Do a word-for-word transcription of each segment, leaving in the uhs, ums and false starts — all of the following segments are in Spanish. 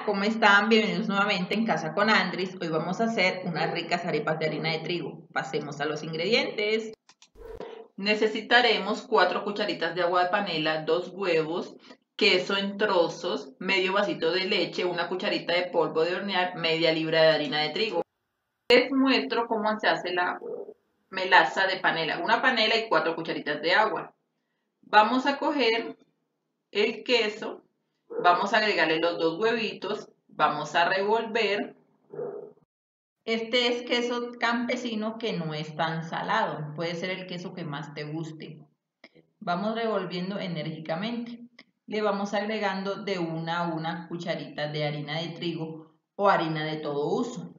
Hola, ¿cómo están? Bienvenidos nuevamente en Casa con Andris. Hoy vamos a hacer unas ricas arepas de harina de trigo. Pasemos a los ingredientes. Necesitaremos cuatro cucharitas de agua de panela, dos huevos, queso en trozos, medio vasito de leche, una cucharita de polvo de hornear, media libra de harina de trigo. Les muestro cómo se hace la melaza de panela. Una panela y cuatro cucharitas de agua. Vamos a coger el queso. Vamos a agregarle los dos huevitos, vamos a revolver. Este es queso campesino que no es tan salado, puede ser el queso que más te guste. Vamos revolviendo enérgicamente. Le vamos agregando de una a una cucharita de harina de trigo o harina de todo uso.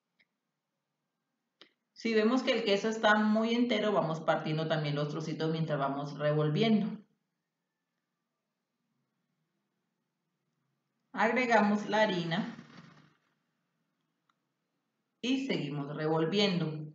Si vemos que el queso está muy entero, vamos partiendo también los trocitos mientras vamos revolviendo. Agregamos la harina y seguimos revolviendo.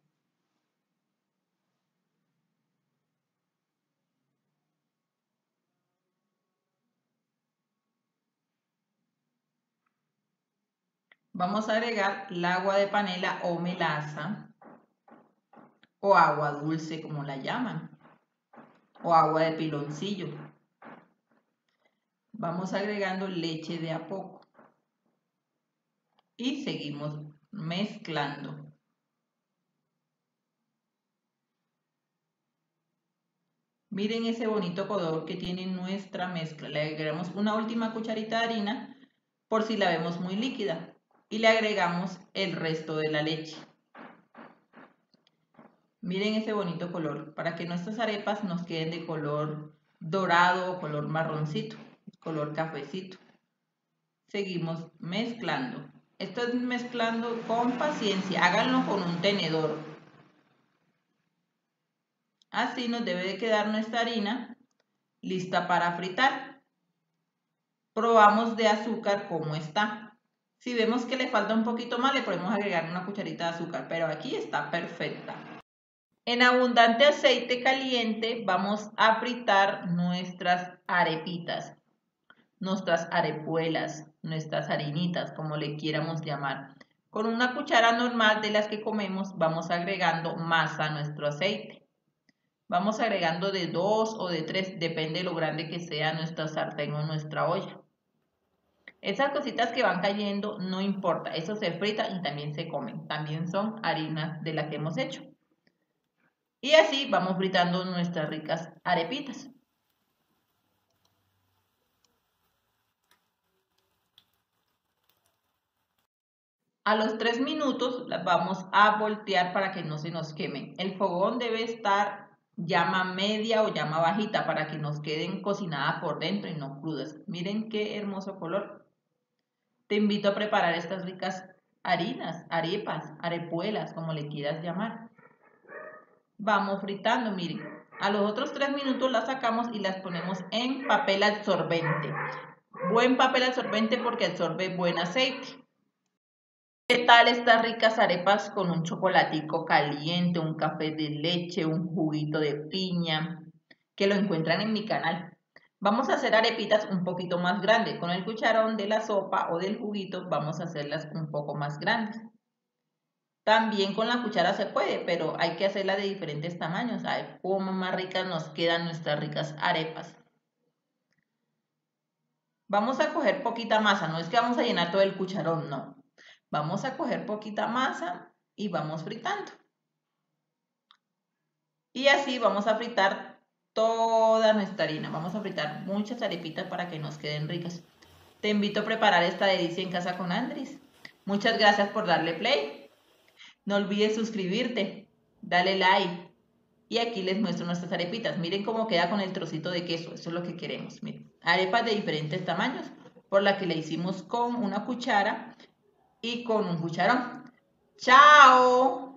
Vamos a agregar el agua de panela o melaza o agua dulce como la llaman o agua de piloncillo. Vamos agregando leche de a poco y seguimos mezclando. Miren ese bonito color que tiene nuestra mezcla. Le agregamos una última cucharita de harina por si la vemos muy líquida y le agregamos el resto de la leche. Miren ese bonito color, para que nuestras arepas nos queden de color dorado o color marroncito, color cafecito. Seguimos mezclando. Esto es mezclando con paciencia, háganlo con un tenedor. Así nos debe de quedar nuestra harina lista para fritar. Probamos de azúcar cómo está. Si vemos que le falta un poquito más, le podemos agregar una cucharita de azúcar, pero aquí está perfecta. En abundante aceite caliente vamos a fritar nuestras arepitas, nuestras arepuelas, nuestras harinitas, como le quieramos llamar. Con una cuchara normal de las que comemos vamos agregando masa a nuestro aceite. Vamos agregando de dos o de tres, depende de lo grande que sea nuestra sartén o nuestra olla. Esas cositas que van cayendo no importa, eso se frita y también se comen. También son harinas de las que hemos hecho. Y así vamos fritando nuestras ricas arepitas. A los tres minutos las vamos a voltear para que no se nos quemen. El fogón debe estar llama media o llama bajita para que nos queden cocinadas por dentro y no crudas. Miren qué hermoso color. Te invito a preparar estas ricas harinas, arepas, arepuelas, como le quieras llamar. Vamos fritando, miren. A los otros tres minutos las sacamos y las ponemos en papel absorbente. Buen papel absorbente porque absorbe buen aceite. ¿Qué tal estas ricas arepas con un chocolatico caliente, un café de leche, un juguito de piña? Que lo encuentran en mi canal. Vamos a hacer arepitas un poquito más grandes. Con el cucharón de la sopa o del juguito vamos a hacerlas un poco más grandes. También con la cuchara se puede, pero hay que hacerla de diferentes tamaños. A ver cómo más ricas nos quedan nuestras ricas arepas. Vamos a coger poquita masa, no es que vamos a llenar todo el cucharón, no. Vamos a coger poquita masa y vamos fritando. Y así vamos a fritar toda nuestra harina. Vamos a fritar muchas arepitas para que nos queden ricas. Te invito a preparar esta delicia en casa con Andris. Muchas gracias por darle play. No olvides suscribirte, dale like. Y aquí les muestro nuestras arepitas. Miren cómo queda con el trocito de queso. Eso es lo que queremos. Miren, arepas de diferentes tamaños, por la que le hicimos con una cuchara y con un cucharón. ¡Chao!